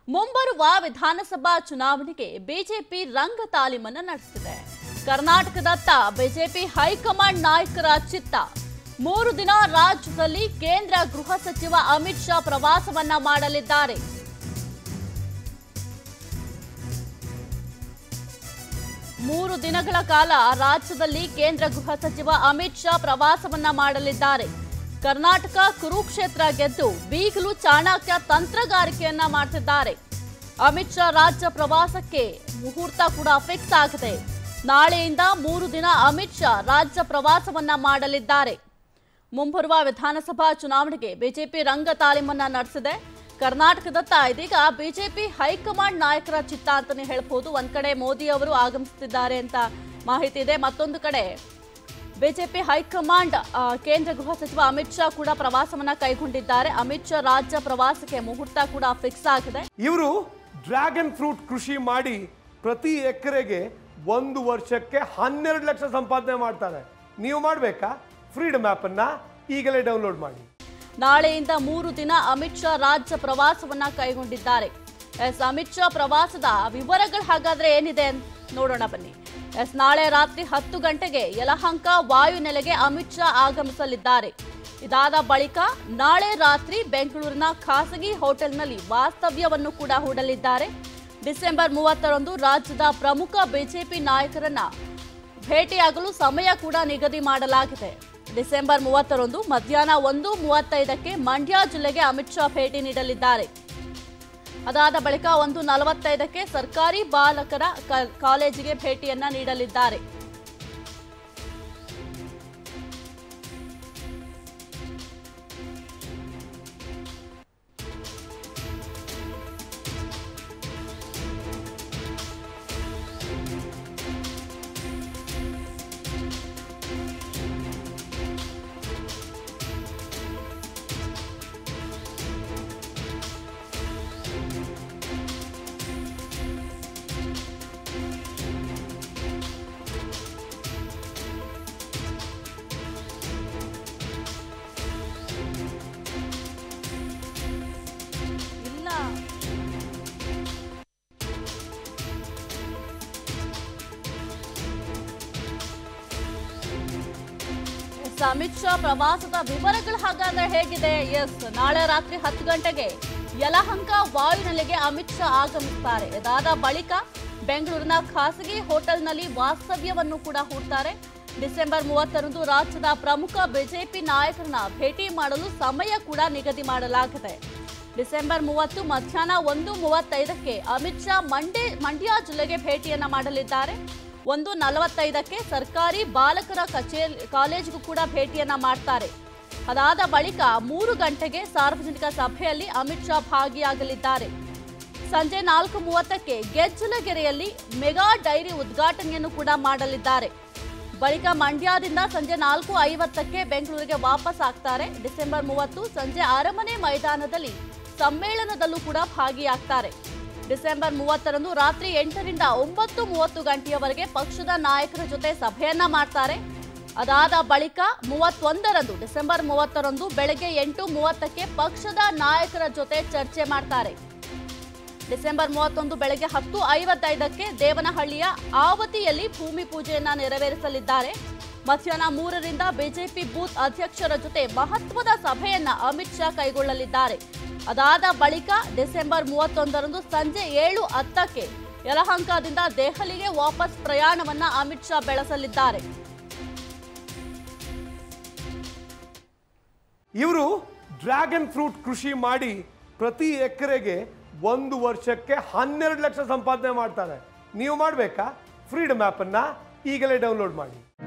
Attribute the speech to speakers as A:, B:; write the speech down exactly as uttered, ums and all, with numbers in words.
A: ಮುಂಬರುವ ವಿಧಾನಸಭಾ ಚುನಾವಣೆಗೆ ಬಿಜೆಪಿ ರಂಗ ತಾಲೀಮನ್ನು ನಡೆಸಿದೆ. ಕರ್ನಾಟಕದತ್ತ ಬಿಜೆಪಿ ಹೈಕಮಾಂಡ್ ನಾಯಕರ ಚಿತ್ತ. ಮೂರು ದಿನ ರಾಜ್ಯದಲ್ಲಿ ಕೇಂದ್ರ ಗೃಹ ಸಚಿವ ಅಮಿತ್ ಶಾ ಪ್ರವಾಸವನ್ನ ಮಾಡಲಿದ್ದಾರೆ. ಮೂರು ದಿನಗಳ ಕಾಲ ರಾಜ್ಯದಲ್ಲಿ ಕೇಂದ್ರ ಗೃಹ ಸಚಿವ ಅಮಿತ್ ಶಾ ಪ್ರವಾಸವನ್ನ ಮಾಡಲಿದ್ದಾರೆ. ಕರ್ನಾಟಕ ಕುರುಕ್ಷೇತ್ರ ಗೆದ್ದು ಬೀಗಲು ಚಾಣಕ್ಯ ತಂತ್ರಗಾರಿಕೆಯನ್ನ ಮಾಡ್ತಿದ್ದಾರೆ. ಅಮಿತ್ ಶಾ ರಾಜ್ಯ ಪ್ರವಾಸಕ್ಕೆ ಮುಹೂರ್ತ ಕೂಡ ಫಿಕ್ಸ್ ಆಗಿದೆ. ನಾಳೆಯಿಂದ ಮೂರು ದಿನ ಅಮಿತ್ ಶಾ ರಾಜ್ಯ ಪ್ರವಾಸವನ್ನ ಮಾಡಲಿದ್ದಾರೆ. ಮುಂಬರುವ ವಿಧಾನಸಭಾ ಚುನಾವಣೆಗೆ ಬಿಜೆಪಿ ರಂಗ ತಾಲೀಮನ್ನ ನಡೆಸಿದೆ. ಕರ್ನಾಟಕದತ್ತ ಇದೀಗ ಬಿಜೆಪಿ ಹೈಕಮಾಂಡ್ ನಾಯಕರ ಚಿತ್ತ ಅಂತಾನೆ ಹೇಳ್ಬೋದು. ಒಂದ್ ಕಡೆ ಮೋದಿ ಅವರು ಆಗಮಿಸುತ್ತಿದ್ದಾರೆ ಅಂತ ಮಾಹಿತಿ ಇದೆ, ಮತ್ತೊಂದು ಕಡೆ ಬಿಜೆಪಿ ಹೈಕಮಾಂಡ್ ಕೇಂದ್ರ ಗೃಹ ಸಚಿವ ಅಮಿತ್ ಶಾ ಕೂಡ ಪ್ರವಾಸವನ್ನ ಕೈಗೊಂಡಿದ್ದಾರೆ. ಅಮಿತ್ ಶಾ ರಾಜ್ಯ ಪ್ರವಾಸಕ್ಕೆ ಮುಹೂರ್ತ ಕೂಡ ಫಿಕ್ಸ್ ಆಗಿದೆ.
B: ಇವರು ಡ್ರ್ಯಾಗನ್ ಫ್ರೂಟ್ ಕೃಷಿ ಮಾಡಿ ಪ್ರತಿ ಎಕರೆಗೆ ಒಂದು ವರ್ಷಕ್ಕೆ ಹನ್ನೆರಡು ಲಕ್ಷ ಸಂಪಾದನೆ ಮಾಡ್ತಾರೆ. ನೀವು ಮಾಡಬೇಕಾ? ಫ್ರೀಡಮ್ ಆಪ್ ಅನ್ನ ಈಗಲೇ ಡೌನ್ಲೋಡ್ ಮಾಡಿ.
A: ನಾಳೆಯಿಂದ ಮೂರು ದಿನ ಅಮಿತ್ ಶಾ ರಾಜ್ಯ ಪ್ರವಾಸವನ್ನ ಕೈಗೊಂಡಿದ್ದಾರೆ. ಎಸ್ ಅಮಿತ್ ಶಾ ಪ್ರವಾಸದ ವಿವರಗಳು ಹಾಗಾದ್ರೆ ಏನಿದೆ ನೋಡೋಣ ಬನ್ನಿ. ಎಸ್ ನಾಳೆ ರಾತ್ರಿ ಹತ್ತು ಗಂಟೆಗೆ ಯಲಹಂಕ ವಾಯುನೆಲೆಗೆ ಅಮಿತ್ ಶಾ ಆಗಮಿಸಲಿದ್ದಾರೆ. ಇದಾದ ಬಳಿಕ ನಾಳೆ ರಾತ್ರಿ ಬೆಂಗಳೂರಿನ ಖಾಸಗಿ ಹೋಟೆಲ್ನಲ್ಲಿ ವಾಸ್ತವ್ಯವನ್ನು ಕೂಡ ಹೂಡಲಿದ್ದಾರೆ. ಡಿಸೆಂಬರ್ ಮೂವತ್ತರಂದು ರಾಜ್ಯದ ಪ್ರಮುಖ ಬಿಜೆಪಿ ನಾಯಕರನ್ನ ಭೇಟಿಯಾಗಲು ಸಮಯ ಕೂಡ ನಿಗದಿ ಮಾಡಲಾಗಿದೆ. ಡಿಸೆಂಬರ್ ಮೂವತ್ತರಂದು ಮಧ್ಯಾಹ್ನ ಒಂದು ಮೂವತ್ತೈದಕ್ಕೆ ಮಂಡ್ಯ ಜಿಲ್ಲೆಗೆ ಅಮಿತ್ ಶಾ ಭೇಟಿ ನೀಡಲಿದ್ದಾರೆ. ಅದಾದ ಬಳಿಕ ಒಂದು ನಲವತ್ತೈದಕ್ಕೆ ಸರ್ಕಾರಿ ಬಾಲಕರ ಕಾಲೇಜಿಗೆ ಭೇಟಿಯನ್ನ ನೀಡಲಿದ್ದಾರೆ. ಅಮಿತ್ ಶಾ ಪ್ರವಾಸದ ವಿವರಗಳು ಹಾಗಾದ್ರೆ ಹೇಗಿದೆ? ಎಸ್ ನಾಳೆ ರಾತ್ರಿ ಹತ್ತು ಗಂಟೆಗೆ ಯಲಹಂಕ ವಾಯುನೆಲೆಗೆ ಅಮಿತ್ ಶಾ ಆಗಮಿಸುತ್ತಾರೆ. ಇದಾದ ಬಳಿಕ ಬೆಂಗಳೂರಿನ ಖಾಸಗಿ ಹೋಟೆಲ್ನಲ್ಲಿ ವಾಸ್ತವ್ಯವನ್ನು ಕೂಡ ಹೂಡ್ತಾರೆ. ಡಿಸೆಂಬರ್ ಮೂವತ್ತರಂದು ರಾಜ್ಯದ ಪ್ರಮುಖ ಬಿಜೆಪಿ ನಾಯಕರನ್ನ ಭೇಟಿ ಮಾಡಲು ಸಮಯ ಕೂಡ ನಿಗದಿ ಮಾಡಲಾಗಿದೆ. ಡಿಸೆಂಬರ್ ಮೂವತ್ತು ಮಧ್ಯಾಹ್ನ ಒಂದು ಮೂವತ್ತೈದಕ್ಕೆ ಅಮಿತ್ ಶಾ ಮಂಡ್ಯ ಮಂಡ್ಯ ಜಿಲ್ಲೆಗೆ ಭೇಟಿಯನ್ನ ಮಾಡಲಿದ್ದಾರೆ. ಒಂದು ನಲವತ್ತೈದಕ್ಕೆ ಸರ್ಕಾರಿ ಬಾಲಕರ ಕಚೇರಿ ಕಾಲೇಜಿಗೂ ಕೂಡ ಭೇಟಿಯನ್ನ ಮಾಡ್ತಾರೆ. ಅದಾದ ಬಳಿಕ ಮೂರು ಗಂಟೆಗೆ ಸಾರ್ವಜನಿಕ ಸಭೆಯಲ್ಲಿ ಅಮಿತ್ ಶಾ ಭಾಗಿಯಾಗಲಿದ್ದಾರೆ. ಸಂಜೆ ನಾಲ್ಕು ಮೂವತ್ತಕ್ಕೆ ಗೆಜ್ಜಲಗೆರೆಯಲ್ಲಿ ಮೆಗಾ ಡೈರಿ ಉದ್ಘಾಟನೆಯನ್ನು ಕೂಡ ಮಾಡಲಿದ್ದಾರೆ. ಬಳಿಕ ಮಂಡ್ಯದಿಂದ ಸಂಜೆ ನಾಲ್ಕು ಐವತ್ತಕ್ಕೆ ಬೆಂಗಳೂರಿಗೆ ವಾಪಸ್ ಆಗ್ತಾರೆ. ಡಿಸೆಂಬರ್ ಮೂವತ್ತು ಸಂಜೆ ಅರಮನೆ ಮೈದಾನದಲ್ಲಿ ಸಮ್ಮೇಳನದಲ್ಲೂ ಕೂಡ ಭಾಗಿಯಾಗ್ತಾರೆ. ಡಿಸೆಂಬರ್ ಮೂವತ್ತರಂದು ರಾತ್ರಿ ಎಂಟರಿಂದ ಒಂಬತ್ತು ಮೂವತ್ತು ಗಂಟೆಯವರೆಗೆ ಪಕ್ಷದ ನಾಯಕರ ಜೊತೆ ಸಭೆಯನ್ನ ಮಾಡ್ತಾರೆ. ಅದಾದ ಬಳಿಕ ಮೂವತ್ತೊಂದರಂದು ಡಿಸೆಂಬರ್ ಮೂವತ್ತರಂದು ಬೆಳಗ್ಗೆ ಎಂಟು ಮೂವತ್ತಕ್ಕೆ ಪಕ್ಷದ ನಾಯಕರ ಜೊತೆ ಚರ್ಚೆ ಮಾಡ್ತಾರೆ. ಡಿಸೆಂಬರ್ ಮೂವತ್ತೊಂದು ಬೆಳಗ್ಗೆ ಹತ್ತು ಐವತ್ತೈದಕ್ಕೆ ದೇವನಹಳ್ಳಿಯ ಆವತಿಯಲ್ಲಿ ಭೂಮಿ ಪೂಜೆಯನ್ನ ನೆರವೇರಿಸಲಿದ್ದಾರೆ. ಮಧ್ಯಾಹ್ನ ಮೂರರಿಂದ ಬಿಜೆಪಿ ಬೂತ್ ಅಧ್ಯಕ್ಷರ ಜೊತೆ ಮಹತ್ವದ ಸಭೆಯನ್ನ ಅಮಿತ್ ಶಾ ಕೈಗೊಳ್ಳಲಿದ್ದಾರೆ. ಅದಾದ ಬಳಿಕ ಡಿಸೆಂಬರ್ ಮೂವತ್ತೊಂದರಂದು ಸಂಜೆ ಏಳು ಹತ್ತಕ್ಕೆ ಯಲಹಂಕದಿಂದ ದೆಹಲಿಗೆ ವಾಪಸ್ ಪ್ರಯಾಣವನ್ನ ಅಮಿತ್ ಶಾ ಬೆಳೆಸಲಿದ್ದಾರೆ.
B: ಇವರು ಡ್ರ್ಯಾಗನ್ ಫ್ರೂಟ್ ಕೃಷಿ ಮಾಡಿ ಪ್ರತಿ ಎಕರೆಗೆ ಒಂದು ವರ್ಷಕ್ಕೆ ಹನ್ನೆರಡು ಲಕ್ಷ ಸಂಪಾದನೆ ಮಾಡ್ತಾರೆ. ನೀವು ಮಾಡಬೇಕಾ? ಫ್ರೀಡಮ್ ಆಪ್ ಅನ್ನ ಈಗಲೇ ಡೌನ್ಲೋಡ್ ಮಾಡಿ.